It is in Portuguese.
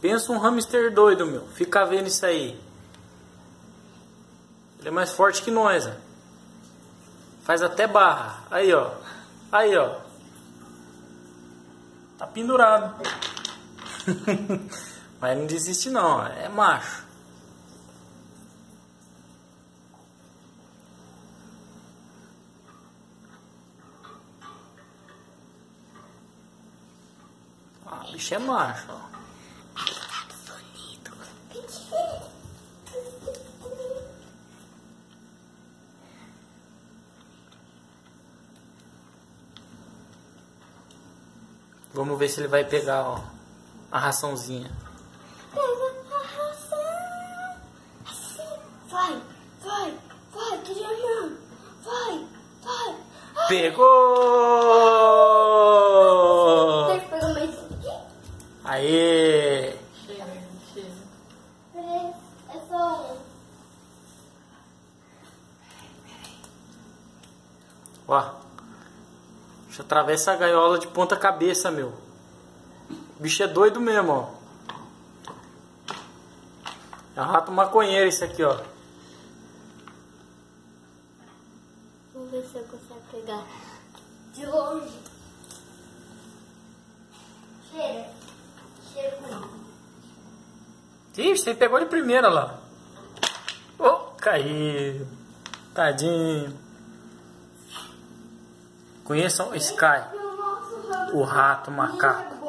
Pensa um hamster doido, meu. Fica vendo isso aí. Ele é mais forte que nós, ó. Faz até barra. Aí, ó. Aí, ó. Tá pendurado. Mas não desiste não, ó. É macho. Ah, o bicho é macho, ó. Vamos ver se ele vai pegar, ó, a raçãozinha. Pega a ração. Assim. Vai, vai, vai, Guilherme. Vai, vai. Pegou! Você pegou mais um aqui? Aê! É só um. Ó. Deixa eu atravessar a gaiola de ponta cabeça, meu. O bicho é doido mesmo, ó. É um rato maconheiro esse aqui, ó. Vamos ver se eu consigo pegar de longe. Cheira. Cheira comigo. Ih, você pegou de primeira lá. Oh, caiu. Tadinho. Conheçam o Sky, o rato macaco.